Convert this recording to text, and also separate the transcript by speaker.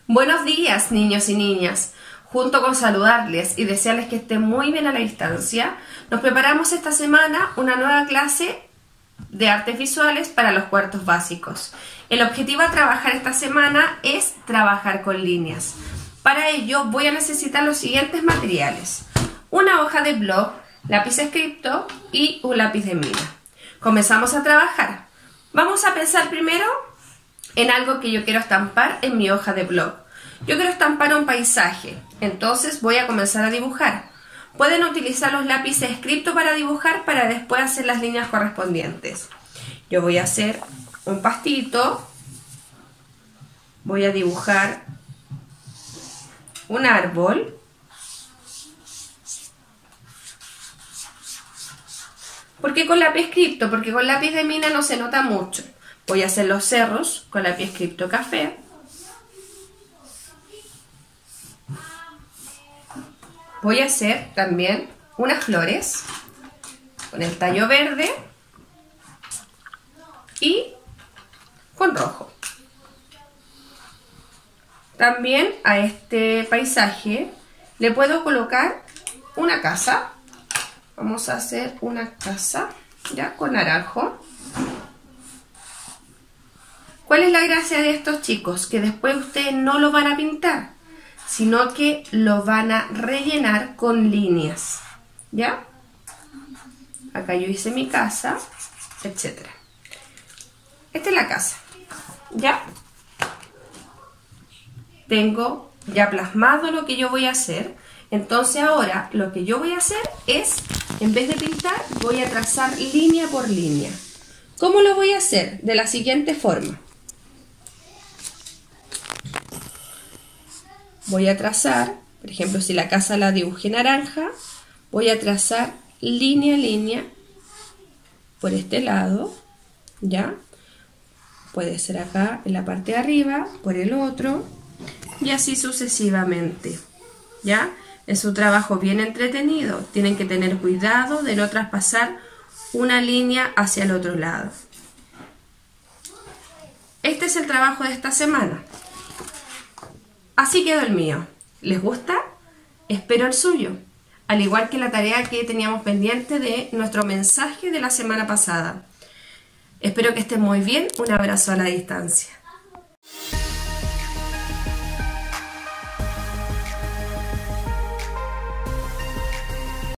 Speaker 1: Buenos días, niños y niñas. Junto con saludarles y desearles que estén muy bien a la distancia, nos preparamos esta semana una nueva clase de artes visuales para los cuartos básicos. El objetivo a trabajar esta semana es trabajar con líneas. Para ello voy a necesitar los siguientes materiales: una hoja de blog, lápiz Scripto y un lápiz de mina. Comenzamos a trabajar. Vamos a pensar primero en algo que yo quiero estampar en mi hoja de blog. Yo quiero estampar un paisaje, entonces voy a comenzar a dibujar. Pueden utilizar los lápices Scripto para dibujar para después hacer las líneas correspondientes. Yo voy a hacer un pastito, voy a dibujar un árbol, ¿por qué con lápiz Scripto? Porque con lápiz de mina no se nota mucho. Voy a hacer los cerros con lápiz Scripto café. Voy a hacer también unas flores con el tallo verde y con rojo. También a este paisaje le puedo colocar una casa. Vamos a hacer una casa ya con naranjo. ¿Cuál es la gracia de estos, chicos? Que después ustedes no lo van a pintar, sino que lo van a rellenar con líneas, ¿ya? Acá yo hice mi casa, etc. Esta es la casa, ¿ya? Tengo ya plasmado lo que yo voy a hacer. Entonces ahora lo que yo voy a hacer es, en vez de pintar, voy a trazar línea por línea. ¿Cómo lo voy a hacer? De la siguiente forma. Voy a trazar, por ejemplo, si la casa la dibujé naranja, voy a trazar línea a línea por este lado, ¿ya? Puede ser acá en la parte de arriba, por el otro, y así sucesivamente, ¿ya? Es un trabajo bien entretenido. Tienen que tener cuidado de no traspasar una línea hacia el otro lado. Este es el trabajo de esta semana. Así quedó el mío. ¿Les gusta? Espero el suyo. Al igual que la tarea que teníamos pendiente de nuestro mensaje de la semana pasada. Espero que estén muy bien. Un abrazo a la distancia.